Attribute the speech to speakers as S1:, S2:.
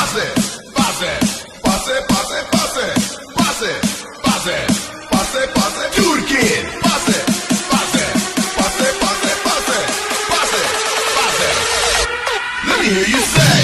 S1: pase, pase, pase, pase, pase, pase, pase, pase, pase, Türkiye, pase, pase, pase, pase, pase, pase, pase. Let me hear you say.